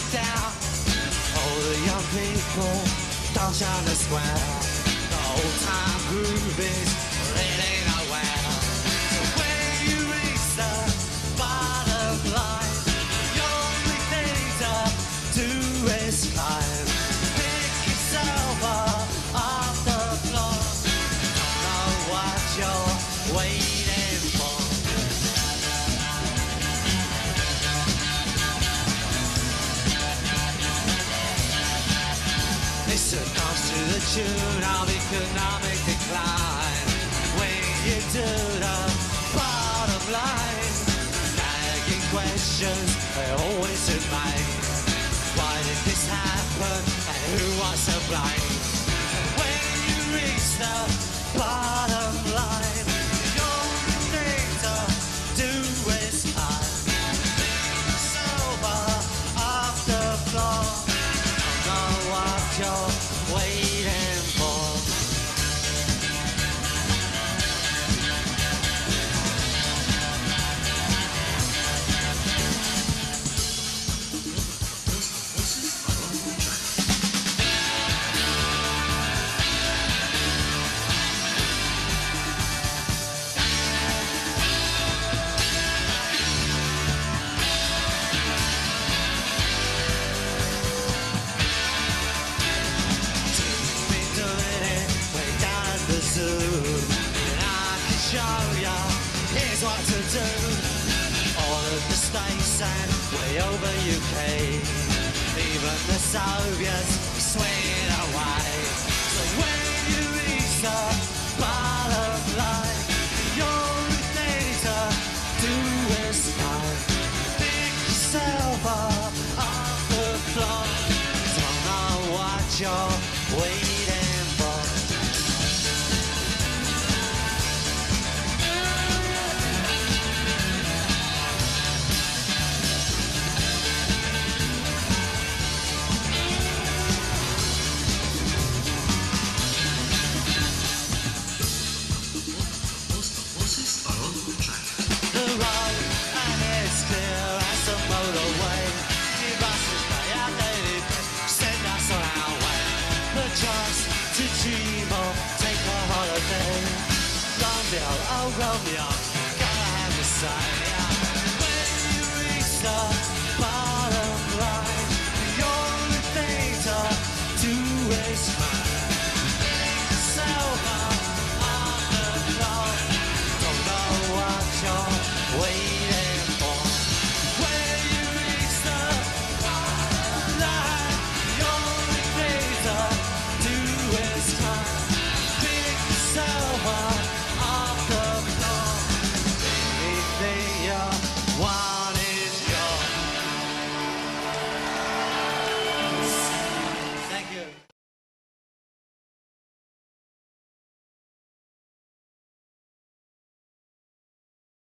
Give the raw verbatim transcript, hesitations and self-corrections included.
down. All the young people dance on the square. The old time groove is leading nowhere. So when you reach the bottom line, the only thing to do is climb. Pick yourself up off the floor. Don't know what you're waiting for. Listen comes to the tune of economic decline. When you do the bottom line, nagging questions they always remain. Why did this happen and who was to blame? When you reach the bottom line, the only thing to do is climb. Pick yourself up off the floor. Don't know what you're waiting for. And I can show ya, here's what to do. All of the states and way over U K, even the Soviets swing away. So when you reach the bottom line, the only thing to do is climb. Pick yourself up off the floor. Don't know what you're waiting for. Oh, Romeo, gotta have to say, when you reach the bottom line, the only thing to do is climb. Pick yourself up on the floor. Don't know what you're waiting for. When you reach the bottom line, the only thing to do is climb. Pick yourself up. Why?